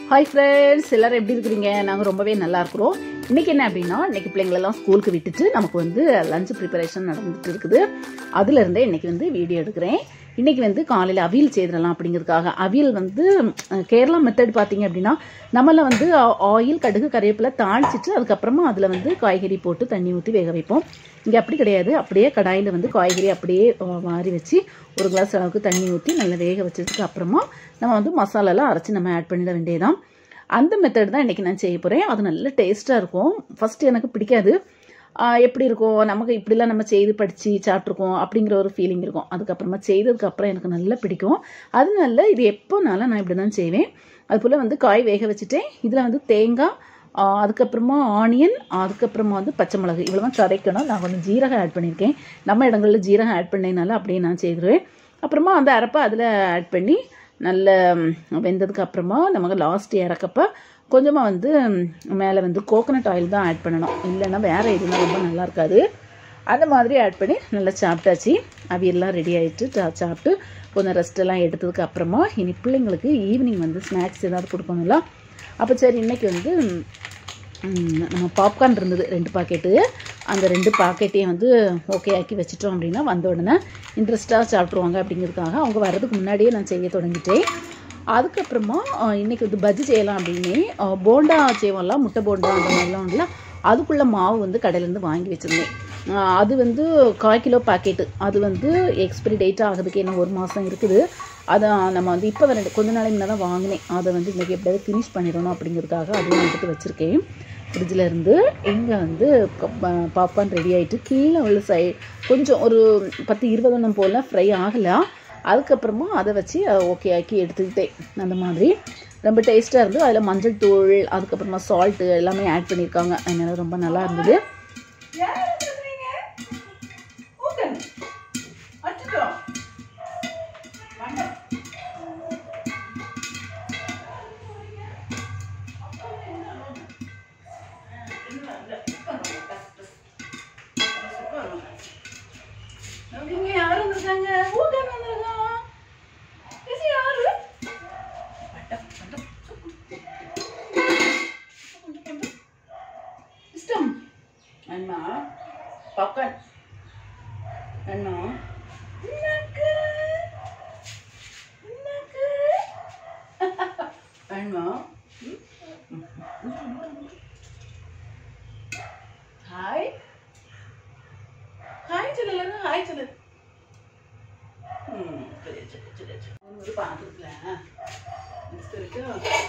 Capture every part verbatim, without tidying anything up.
Hi friends, எல்லாரும் எப்படி இருக்கீங்க? நாங்க ரொம்பவே நல்லா இருக்கோம். இன்னைக்கு என்ன அப்படினா, இன்னைக்கு பிள்ளைகளை எல்லாம் ஸ்கூலுக்கு விட்டுட்டு நமக்கு வந்து லஞ்ச் ப்ரிப்பரேஷன் நடந்துட்டு இருக்குது. அதுல இருந்தே இன்னைக்கு வந்து வீடியோ எடுக்கிறேன். இன்னைக்கு வந்து காலையில அவியல் செய்யறலாம் அப்படிங்கிறதுக்காக. அவியல் வந்து கேரளா மெத்தட் பாத்தீங்க அப்படினா, நம்மள வந்து ஆயில், கடுகு, கறிவேப்பிலை தாளிச்சிட்டு அதுக்கு அப்புறமா அதுல வந்து காய்கறி போட்டு தண்ணி ஊத்தி வேக வைப்போம். இங்க அப்படி கிடையாது. அப்படியே கடாயில வந்து காய்கறி அப்படியே வாரி வச்சு ஒரு கிளாஸ் அளவுக்கு தண்ணி ஊத்தி நல்லா வேக வச்சதுக்கு அப்புறமா நம்ம வந்து மசாலா எல்லாம் அரைச்சு நம்ம ஆட் பண்ணிட வேண்டியதுதான். அந்த மெத்தட் தான் இன்னைக்கு நான் செய்ய போறேன். அது நல்ல டேஸ்டா இருக்கும். ஃபர்ஸ்ட் எனக்கு பிடிக்காது. எப்படி இருக்கும், நமக்கு இப்படிலாம் நம்ம செய்து படிச்சு சாப்பிட்ருக்கோம் அப்படிங்கிற ஒரு ஃபீலிங் இருக்கும். அதுக்கப்புறமா செய்ததுக்கு அப்புறம் எனக்கு நல்லா பிடிக்கும். அதனால இது எப்போனாலும் நான் இப்படி தான் செய்வேன். அது போல் வந்து காய் வேக வச்சுட்டேன். இதில் வந்து தேங்காய், அதுக்கப்புறமா ஆனியன், அதுக்கப்புறமா வந்து பச்சை மிளகு இவ்வளோ கரைக்கணும். நான் கொஞ்சம் ஜீரகம் ஆட் பண்ணியிருக்கேன். நம்ம இடங்களில் ஜீரகம் ஆட் பண்ணதுனால அப்படியே நான் செய்துருவேன். அப்புறமா அந்த அரைப்பை அதில் ஆட் பண்ணி நல்ல வெந்ததுக்கு அப்புறமா நமக்கு லாஸ்ட் இறக்கப்போ கொஞ்சமாக வந்து மேலே வந்து கோகோனட் ஆயில் தான் ஆட் பண்ணணும். இல்லைன்னா வேறு எதுனா ரொம்ப நல்லா இருக்காது. அந்த மாதிரி ஆட் பண்ணி நல்லா சாப்பிட்டாச்சு. அவியெல்லாம் ரெடி ஆகிட்டு சாப்பிட்டு கொஞ்சம் ரெஸ்ட்டெல்லாம் எடுத்ததுக்கு அப்புறமா இனி பிள்ளைங்களுக்கு ஈவினிங் வந்து ஸ்நாக்ஸ் ஏதாவது கொடுக்கணும்ல. அப்போ சரி இன்னைக்கு வந்து நம்ம பாப்கார்ன் இருந்தது ரெண்டு பாக்கெட்டு. அந்த ரெண்டு பாக்கெட்டையும் வந்து ஓகே ஆக்கி வச்சிட்டோம் அப்படின்னா வந்த உடனே இன்ட்ரெஸ்ட்டாக சாப்பிட்ருவாங்க அப்படிங்கிறதுக்காக அவங்க வர்றதுக்கு முன்னாடியே நான் செய்ய தொடங்கிட்டேன். அதுக்கப்புறமா இன்றைக்கி வந்து பஜ்ஜி செய்யலாம் அப்படின்னு போண்டா செய்வோம்லாம், முட்டை போண்டா அந்த மாதிரிலாம் உண்டுல, அதுக்குள்ளே மாவு வந்து கடையிலேருந்து வாங்கி வச்சுருந்தேன். அது வந்து கால் கிலோ பாக்கெட்டு. அது வந்து எக்ஸ்பிரி டேட் ஆகிறதுக்கு என்ன ஒரு மாதம் இருக்குது. அதை நம்ம வந்து இப்போ ரெண்டு கொஞ்ச நாளைக்கு முன்னே தான் வாங்கினேன். அதை வந்து இன்றைக்கி எப்படியாவது ஃபினிஷ் பண்ணிடணும் அப்படிங்கிறதுக்காக அதுவும் எடுத்து வச்சுருக்கேன் ஃப்ரிட்ஜில் இருந்து. இங்கே வந்து பாப்கார்ன் ரெடி ஆகிட்டு கீழே உள்ள சை கொஞ்சம் ஒரு பத்து இருபது ஒன்றும் போல் ஃப்ரை ஆகலாம். அதுக்கப்புறமா அதை வச்சு ஓகே ஆக்கி எடுத்துக்கிட்டேன். அந்த மாதிரி ரொம்ப டேஸ்ட்டாக இருந்து அதில் மஞ்சள் தூள், அதுக்கப்புறமா சால்ட்டு எல்லாமே ஆட் பண்ணியிருக்காங்க. அதனால ரொம்ப நல்லா இருந்தது. அண்ணா பாப்கார்ன் அண்ணா அண்ணா ஹாய் ஹாய் சொல்லல ஹாய் சொல்லு. ம் சரி சரி சரி சரி ஒரு பார்த்துக்கலாம் நெக்ஸ்ட் இருக்கு.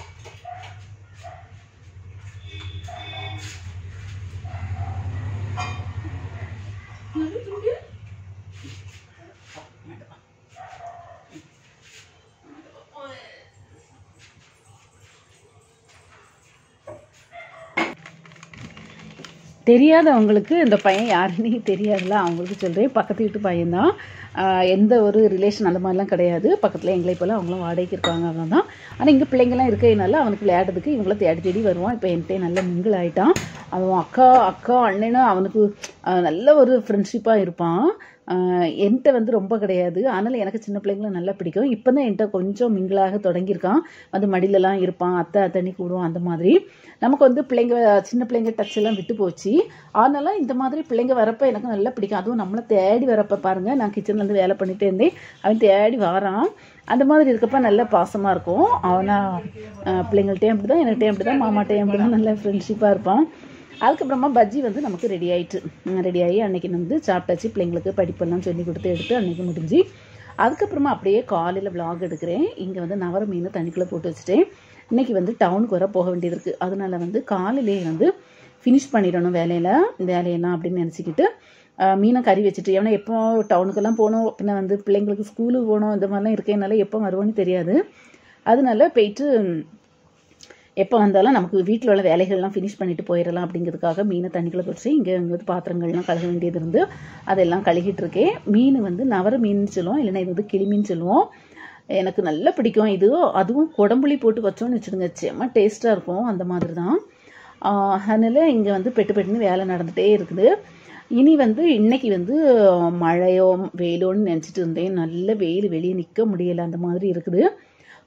தெரியாதவங்களுக்கு இந்த பையன் யாருன்னு தெரியாதுல்ல, அவங்களுக்கு சொல்கிறேன். பக்கத்து வீட்டு பையன்தான். எந்த ஒரு ரிலேஷன் அந்த மாதிரிலாம் கிடையாது. பக்கத்தில் எங்களை போல் அவங்களும் வாடகைக்கு இருக்காங்க. அவன் தான். ஆனால் இங்கே பிள்ளைங்கள்லாம் இருக்கிறதுனால அவனுக்கு விளையாடுறதுக்கு இவங்கள தேடி தேடி வருவான். இப்போ என்கிட்ட நல்ல மிங்கிள் ஆகிட்டான். அவன் அக்கா அக்கா அண்ணனும் அவனுக்கு நல்ல ஒரு ஃப்ரெண்ட்ஷிப்பாக இருப்பான். என்கிட்ட வந்து ரொம்ப கிடையாது. அதனால் எனக்கு சின்ன பிள்ளைங்களும் நல்லா பிடிக்கும். இப்போ தான் என்கிட்ட கொஞ்சம் மிங்கிளாக தொடங்கியிருக்கான். வந்து மடியிலலாம் இருப்பான், அத்தை அத்தண்ணி கூடுவான். அந்த மாதிரி நமக்கு வந்து பிள்ளைங்க சின்ன பிள்ளைங்க டச் எல்லாம் விட்டு போச்சு. அதனால இந்த மாதிரி பிள்ளைங்க வரப்போ எனக்கு நல்லா பிடிக்கும். அதுவும் நம்மளை தேடி வரப்போ பாருங்கள், நான் கிச்சன்லேருந்து வேலை பண்ணிகிட்டே இருந்தேன், அவன் தேடி வரான். அந்த மாதிரி இருக்கப்போ நல்ல பாசமாக இருக்கும். அவனா பிள்ளைங்கள்ட்டையும் அப்படி தான், என்கிட்டையும் அப்படி தான், மாமாட்டையும் அப்படி தான் நல்ல ஃப்ரெண்ட்ஷிப்பாக இருப்பான். அதுக்கப்புறமா பஜ்ஜி வந்து நமக்கு ரெடி ஆகிட்டு ரெடி ஆகி அன்றைக்கி வந்து சாப்பிட்டாச்சு. பிள்ளைங்களுக்கு படிப்பெல்லாம் சொல்லி கொடுத்து எடுத்து அன்றைக்கி முடிஞ்சு அதுக்கப்புறமா அப்படியே காலையில் விலாக் எடுக்கிறேன். இங்கே வந்து நவர மீன் தண்ணிக்குள்ளே போட்டு வச்சுட்டேன். இன்றைக்கி வந்து டவுனுக்கு வர போக வேண்டியது இருக்குது. அதனால வந்து காலையிலேயே வந்து ஃபினிஷ் பண்ணிடணும் வேலையில் வேலையெல்லாம் அப்படின்னு நினச்சிக்கிட்டு மீனை கறி வச்சுட்டு, ஏன்னா எப்போ டவுனுக்கெல்லாம் போகணும், பின்ன வந்து பிள்ளைங்களுக்கு ஸ்கூலுக்கு போகணும், இந்த மாதிரிலாம் இருக்கேனால எப்போ வருவோன்னு தெரியாது. அதனால போயிட்டு எப்போ வந்தாலும் நமக்கு வீட்டில் உள்ள வேலைகள்லாம் ஃபினிஷ் பண்ணிட்டு போயிடலாம் அப்படிங்கிறதுக்காக மீனை தண்ணிக்குள்ளே போட்டு இங்கே வந்து பாத்திரங்கள்லாம் கழுக வேண்டியது இருந்து அதெல்லாம் கழுகிட்டு இருக்கேன். மீன் வந்து நவர மீன் சொல்லுவோம், இல்லைன்னா இது வந்து கிளிமீன் சொல்லுவோம். எனக்கு நல்லா பிடிக்கும் இது. அதுவும் குடம்புளி போட்டு வச்சோன்னு வச்சுடுங்க, செம்ம டேஸ்ட்டாக இருக்கும். அந்த மாதிரி தான். அதனால் இங்கே வந்து பெட்டு பெட்டுன்னு வேலை நடந்துகிட்டே இருக்குது. இனி வந்து இன்னைக்கு வந்து மழையோ வெயிலோன்னு நினச்சிட்டு இருந்தேன். நல்ல வெயில், வெளியே நிற்க முடியலை, அந்த மாதிரி இருக்குது.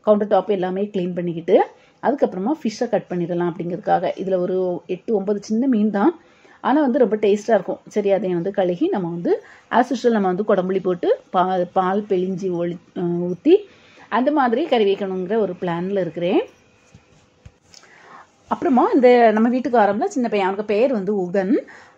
கவுண்டர் டாப் எல்லாமே க்ளீன் பண்ணிக்கிட்டு அதுக்கப்புறமா ஃபிஷ்ஷை கட் பண்ணிடலாம் அப்படிங்கிறதுக்காக. இதில் ஒரு எட்டு ஒன்பது சின்ன மீன் தான், ஆனால் வந்து ரொம்ப டேஸ்ட்டாக இருக்கும். சரி, அதையும் வந்து கழுகி நம்ம வந்து ஆஸ் யூஷுவல் நம்ம வந்து குடம்புளி போட்டு பால் பால் பிழிஞ்சி ஒளி ஊற்றி அந்த மாதிரி கறி வைக்கணுங்கிற ஒரு பிளானில் இருக்கிறேன். அப்புறமா இந்த நம்ம வீட்டுக்காரம்ல சின்ன பையன், அவனுக்கு பேர் வந்து உகன்.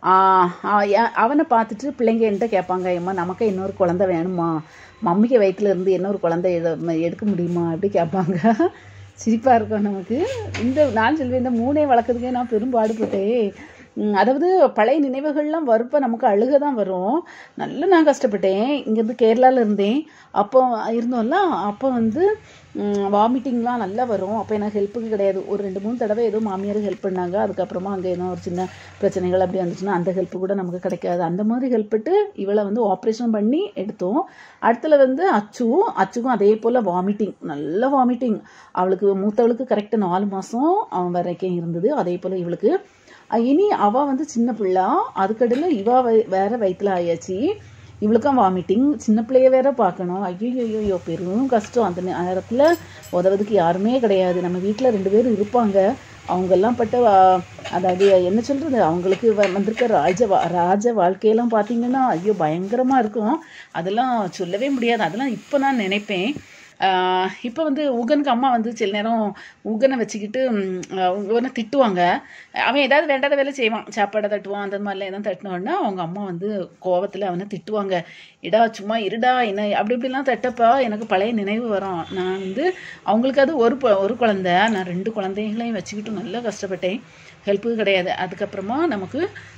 அவனை பார்த்துட்டு பிள்ளைங்க என்கிட்ட கேட்பாங்க, ஏம்மா நமக்கு இன்னொரு குழந்தை வேணுமா, மம்மிக்கு வயிற்றுல இருந்து இன்னொரு குழந்தை எடுக்க முடியுமா அப்படி கேட்பாங்க. சிரிப்பாக இருக்கும் நமக்கு. இந்த நான் சொல்வேன், இந்த மூணே வளர்க்குறதுக்கே நான் பெரும் பாடுபட்டேன். அதாவது பழைய நினைவுகள்லாம் வரப்போ நமக்கு அழுக தான் வரும். நல்லா நான் கஷ்டப்பட்டேன். இங்கேருந்து கேரளாவில் இருந்தேன், அப்போ இருந்தோம்ல, அப்போ வந்து வாமிட்டிங்லாம் நல்லா வரும். அப்போ எனக்கு ஹெல்ப்புக்கு கிடையாது. ஒரு ரெண்டு மூணு தடவை ஏதோ மாமியார் ஹெல்ப் பண்ணாங்க. அதுக்கப்புறமா அங்கே ஏதோ ஒரு சின்ன பிரச்சனைகள் அப்படி வந்துச்சுன்னா அந்த ஹெல்ப்பு கூட நமக்கு கிடைக்காது. அந்த மாதிரி ஹெல்ப் பண்ணிட்டு இவளை வந்து ஆப்ரேஷன் பண்ணி எடுத்தோம். அடுத்துல வந்து அச்சு அச்சுக்கும் அதே போல் வாமிட்டிங், நல்ல வாமிட்டிங். அவளுக்கு மூத்தவளுக்கு கரெக்டாக நாலு மாதம் வரைக்கும் இருந்தது. அதே போல் இவளுக்கு இனி அவ வந்து சின்ன பிள்ளை, அதுக்கடையில் இவா வேற வயிற்றுல ஆயாச்சு. இவளுக்கும் வாமிட்டிங், சின்ன பிள்ளைய வேற பார்க்கணும். ஐயோ ஐயோ பெரும் கஷ்டம். அந்த நேரத்தில் உதவுறதுக்கு யாருமே கிடையாது. நம்ம வீட்டில் ரெண்டு பேரும் இருப்பாங்க. அவங்கெல்லாம் பட்ட அதாவது என்ன சொல்கிறது, அவங்களுக்கு வந்திருக்க ராஜ ராஜ வாழ்க்கையெல்லாம் பார்த்தீங்கன்னா ஐயோ பயங்கரமாக இருக்கும். அதெல்லாம் சொல்லவே முடியாது. அதெல்லாம் இப்போ நான் நினைப்பேன். இப்போ வந்து உகனுக்கு அம்மா வந்து சில நேரம் உகனை வச்சுக்கிட்டு உகனை திட்டுவாங்க. அவன் ஏதாவது வேண்டாத வேலை செய்வான், சாப்பாடை தட்டுவான், அந்த மாதிரிலாம் எதாவது தட்டினோன்னா அவங்க அம்மா வந்து கோவத்தில் அவனை திட்டுவாங்க. இடா சும்மா இருடா என்ன அப்படி இப்படிலாம் தட்டப்பா எனக்கு பழைய நினைவு வரும். நான் வந்து அவங்களுக்கு அது ஒரு ஒரு குழந்தை, நான் ரெண்டு குழந்தைங்களையும் வச்சுக்கிட்டு நல்லா கஷ்டப்பட்டேன். ஹெல்ப்புக்கு கிடையாது. அதுக்கப்புறமா நமக்கு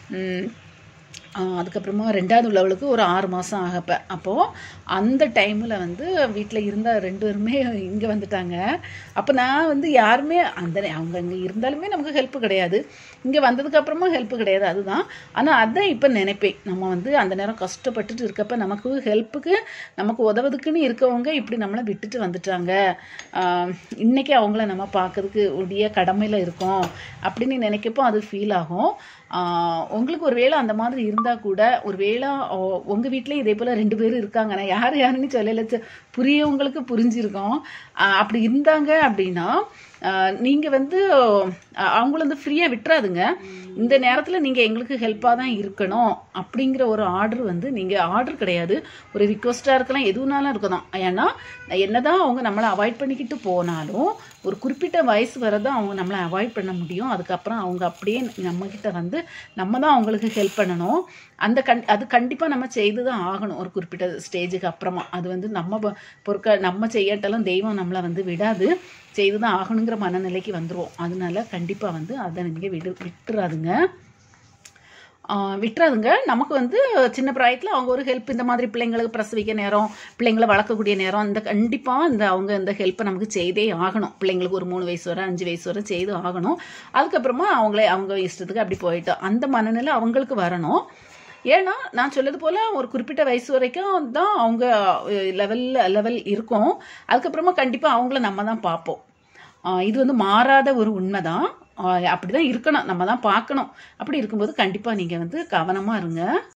அதுக்கப்புறமா ரெண்டாவது உள்ளவளுக்கு ஒரு ஆறு மாதம் ஆகப்போ, அப்போது அந்த டைமில் வந்து வீட்டில் இருந்த ரெண்டு பேருமே இங்கே வந்துட்டாங்க. அப்போ நான் வந்து யாருமே அந்த அவங்க இங்கே இருந்தாலுமே நமக்கு ஹெல்ப்பு கிடையாது, இங்கே வந்ததுக்கப்புறமா ஹெல்ப்பு கிடையாது. அதுதான். ஆனால் அதான் இப்போ நினைப்பேன், நம்ம வந்து அந்த நேரம் கஷ்டப்பட்டுட்டு இருக்கப்போ நமக்கு ஹெல்ப்புக்கு நமக்கு உதவுதுக்குன்னு இருக்கவங்க இப்படி நம்மளை விட்டுட்டு வந்துட்டாங்க. இன்றைக்கி அவங்கள நம்ம பார்க்கறதுக்கு உடைய கடமையில் இருக்கோம் அப்படின்னு நினைக்கப்போ அது ஃபீல் ஆகும். உங்களுக்கு ஒரு வேளை அந்த மாதிரி இருந்தால் கூட, ஒரு வேளை உங்கள் வீட்டிலே இதே போல் ரெண்டு பேரும் இருக்காங்க, நான் யார் யாருன்னு சொல்லலை, புரியவங்களுக்கு புரிஞ்சிருக்கோம். அப்படி இருந்தாங்க அப்படின்னா நீங்கள் வந்து அவங்கள வந்து ஃப்ரீயாக விட்டுறாதுங்க. இந்த நேரத்தில் நீங்கள் எங்களுக்கு ஹெல்ப்பாக தான் இருக்கணும் அப்படிங்கிற ஒரு ஆர்டர் வந்து, நீங்கள் ஆர்டர் கிடையாது, ஒரு ரிக்வஸ்ட்டாக இருக்கலாம், எதுனாலும் இருக்கலாம். ஏன்னா என்னதான் அவங்க நம்மளை அவாய்ட் பண்ணிக்கிட்டு போனாலும் ஒரு குறிப்பிட்ட வயசு வரதான் அவங்க நம்மளை அவாய்ட் பண்ண முடியும். அதுக்கப்புறம் அவங்க அப்படியே நம்மக்கிட்ட வந்து நம்ம தான் அவங்களுக்கு ஹெல்ப் பண்ணணும். அந்த கண் அது கண்டிப்பாக நம்ம செய்து தான் ஆகணும் ஒரு குறிப்பிட்ட ஸ்டேஜுக்கு அப்புறமா. அது வந்து நம்ம பொருட்கள் நம்ம செய்யட்டாலும் தெய்வம் நம்மளை வந்து விடாது, செய்து தான் ஆகணுங்கிற மனநிலைக்கு வந்துடுவோம். அதனால கண்டிப்பாக வந்து அதை நீங்கள் விடு விட்டுறாதுங்க விட்டுறாதுங்க நமக்கு வந்து சின்ன பிராயத்தில் அவங்க ஒரு ஹெல்ப், இந்த மாதிரி பிள்ளைங்களுக்கு பிரசவிக்க நேரம், பிள்ளைங்களை வளர்க்கக்கூடிய நேரம், இந்த கண்டிப்பாக இந்த அவங்க இந்த ஹெல்ப்பை நமக்கு செய்தே ஆகணும். பிள்ளைங்களுக்கு ஒரு மூணு வயசு வரை அஞ்சு வயசு வரை செய்து ஆகணும். அதுக்கப்புறமா அவங்களே அவங்க இஷ்டத்துக்கு அப்படி போயிட்டோம், அந்த மனநிலை அவங்களுக்கு வரணும். ஏன்னா நான் சொல்லது போல் ஒரு குறிப்பிட்ட வயசு வரைக்கும் தான் அவங்க லெவல் லெவல் இருக்கும். அதுக்கப்புறமா கண்டிப்பாக அவங்கள நம்ம தான் பார்ப்போம். இது வந்து மாறாத ஒரு உண்மை தான். அப்படி தான் இருக்கணும், நம்ம தான் பார்க்கணும். அப்படி இருக்கும்போது கண்டிப்பாக நீங்கள் வந்து கவனமாக இருங்க.